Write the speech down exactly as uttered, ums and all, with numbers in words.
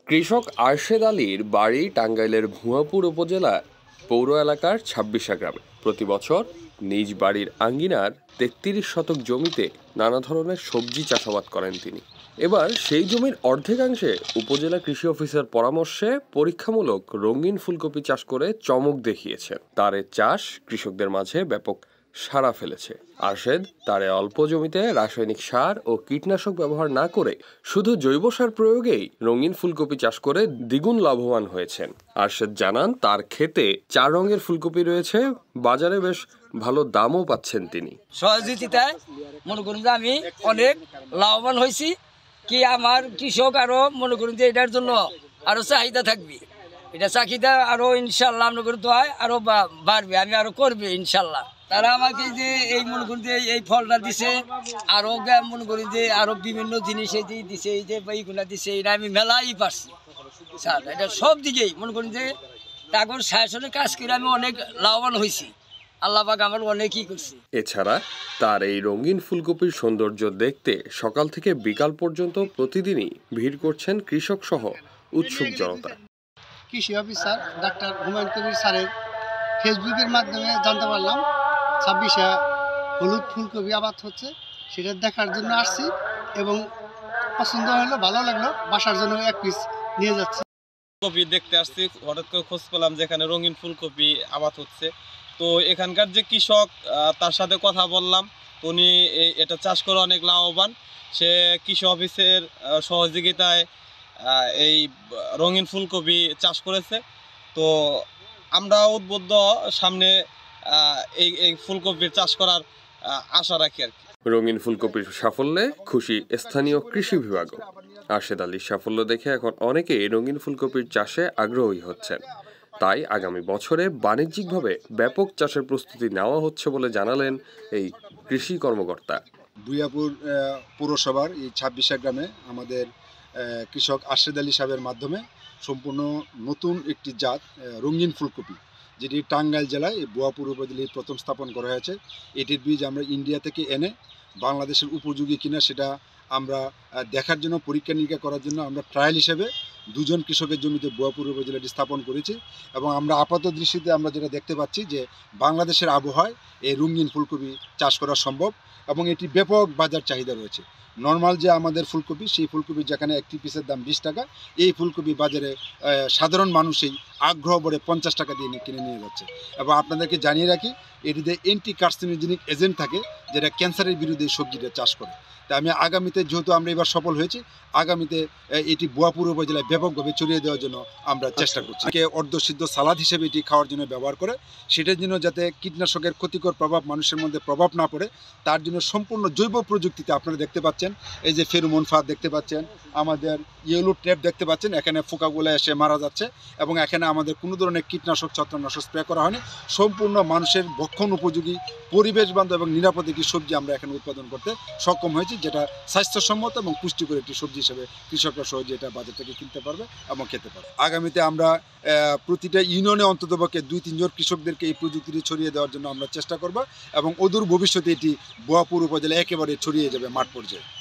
কৃষক আরশেদ আলীর বাড়ি টাঙ্গাইলের ভুয়াপুর উপজেলার পৌর এলাকার ছাব্বিশা গ্রামে। প্রতি বছর নিজ বাড়ির আঙ্গিনার তেত্রিশ শতক জমিতে নানা ধরনের সবজি চাষাবাদ করেন তিনি। এবার সেই জমির অর্ধেকাংশে উপজেলা কৃষি অফিসার পরামর্শে পরীক্ষামূলক রঙিন ফুলকপি চাষ করে চমক দেখিয়েছেন। তার এ চাষ কৃষকদের মাঝে ব্যাপক সাড়া ফেলেছে। আরশেদ তার অল্প জমিতে রাসায়নিক সার ও কীটনাশক ব্যবহার না করে শুধু জৈব সার প্রয়োগেই রঙিন ফুলকপি চাষ করে দ্বিগুণ লাভবান হয়েছেন। আরশেদ জানান তার ক্ষেতে চার রঙের ফুলকপি রয়েছে, বাজারে বেশ ভালো দামও পাচ্ছেন তিনি। সহযোগিতায় মনে করুন যে আমি অনেক লাভবান হয়েছি। কি আমার কৃষক আরো মনে করুন যে এটার জন্য আরো চাহিদা থাকবে, এটা চাহিদা আরো ইনশাল্লাহ মনে করুন তো হয় আরো বাড়বে, আমি আরো করবে ইনশাল্লাহ। তারা আমাকে যে এই মনে করি যে এই ফলটা দিছে, আরো মনে করি যে আরো বিভিন্ন জিনিস এই দিছে, এই যে এইগুলা দিছে, এটা আমি মেলাই পারছি স্যার। এটা সব দিকেই মনে করি যে তাগর শাসনে কাজ করে আমি অনেক লাভবান হয়েছি। আল্লাহ পাক আমার অনেকই করছে। এছাড়া তার এই রঙিন ফুলকপির সৌন্দর্য দেখতে সকাল থেকে বিকাল পর্যন্ত প্রতিদিনই ভিড় করছেন কৃষক সহ উৎসুক জনতা। কৃষি অফিসার ডাক্তার হুমায়ুন কবির স্যারের ফেসবুকের মাধ্যমে জানতে পারলাম ছাব্বিশে হলুদ ফুলকপি আবাদ হচ্ছে, সেটা দেখার জন্য আসছি এবং পছন্দ হলো, ভালো লাগলো, বাসার জন্য এক পিস নিয়ে যাচ্ছি। ফুলকপি দেখতে আসছি, হঠাৎ করে খোঁজ পেলাম যে এখানে রঙিন ফুলকপি আবাদ হচ্ছে। তো এখানকার যে কৃষক, তার সাথে কথা বললাম, উনি এটা চাষ করে অনেক লাভবান। সে কৃষি অফিসের সহযোগিতায় এই রঙিন ফুলকপি চাষ করেছে। তো আমরা উদ্বুদ্ধ সামনে এই এই ফুলকপির চাষ করার আশা রাখি আর কি। রঙিন ফুলকপির সাফল্যে খুশি স্থানীয় কৃষি বিভাগও। আরশেদ আলীর সাফল্য দেখে এখন অনেকেই রঙিন ফুলকপির চাষে আগ্রহী হচ্ছেন। তাই আগামী বছরে বাণিজ্যিকভাবে ব্যাপক চাষের প্রস্তুতি নেওয়া হচ্ছে বলে জানালেন এই কৃষি কর্মকর্তা। ভুয়াপুর পৌরসভার এই ছাব্বিশা গ্রামে আমাদের কৃষক আরশেদ আলী সাহেবের মাধ্যমে সম্পূর্ণ নতুন একটি জাত রঙিন ফুলকপি, যেটি টাঙ্গাইল জেলায় ভুয়াপুর উপজেলায় প্রথম স্থাপন করা হয়েছে। এটির বীজ আমরা ইন্ডিয়া থেকে এনে বাংলাদেশের উপযোগী কিনা সেটা আমরা দেখার জন্য, পরীক্ষা নিরীক্ষা করার জন্য আমরা ট্রায়াল হিসেবে দুজন কৃষকের জমিতে ভুয়াপুর উপজেলাটি স্থাপন করেছি। এবং আমরা আপাত দৃষ্টিতে আমরা যেটা দেখতে পাচ্ছি যে বাংলাদেশের আবহাওয়ায় এই রঙিন ফুলকপি চাষ করা সম্ভব এবং এটি ব্যাপক বাজার চাহিদা রয়েছে। নর্মাল যে আমাদের ফুলকপি, সেই ফুলকপি যেখানে একটি পিসের দাম বিশ টাকা, এই ফুলকপি বাজারে সাধারণ মানুষই আগ্রহ ভরে পঞ্চাশ টাকা দিয়ে কিনে নিয়ে যাচ্ছে। এবং আপনাদেরকে জানিয়ে রাখি, এটিতে অ্যান্টি কার্সিনোজেনিক এজেন্ট থাকে, যেটা ক্যান্সারের বিরুদ্ধে সবজিটা চাষ করে। তাই আমি আগামীতে, যেহেতু আমরা এবার সফল হয়েছি, আগামীতে এটি ভুয়াপুর উপজেলায় ব্যাপকভাবে ছড়িয়ে দেওয়ার জন্য আমরা চেষ্টা করছি। অর্ধসিদ্ধ সালাদ হিসেবে এটি খাওয়ার জন্য ব্যবহার করে, সেটার জন্য যাতে কীটনাশকের ক্ষতিকর প্রভাব মানুষের মধ্যে প্রভাব না পড়ে, তার জন্য সম্পূর্ণ জৈব প্রযুক্তিতে আপনারা দেখতে পাচ্ছেন, এই যে ফেরোমন ফাঁদ দেখতে পাচ্ছেন, আমাদের ইয়েলো ট্র্যাপ দেখতে পাচ্ছেন, এখানে পোকাগুলো এসে মারা যাচ্ছে এবং এখানে আমাদের কোনো ধরনের কীটনাশক ছত্রাকনাশক স্প্রে করা হয়নি। সম্পূর্ণ মানুষের ভক্ষণ উপযোগী, পরিবেশ বান্ধব এবং নিরাপদ একটি সবজি আমরা এখানে উৎপাদন করতে সক্ষম হয়েছি, যেটা স্বাস্থ্যসম্মত এবং পুষ্টিকর একটি সবজি হিসেবে কৃষকরা সহজে এটা বাজার থেকে কিনতে পারবে এবং খেতে পারবে। আগামীতে আমরা প্রতিটা ইউনিয়নে অন্ততপক্ষে দুই তিনজন কৃষকদেরকে এই প্রযুক্তিটি ছড়িয়ে দেওয়ার জন্য আমরা চেষ্টা করব এবং অদূর ভবিষ্যতে এটি ভুয়াপুর উপজেলা একেবারে ছড়িয়ে যাবে মাঠ পর্যায়ে।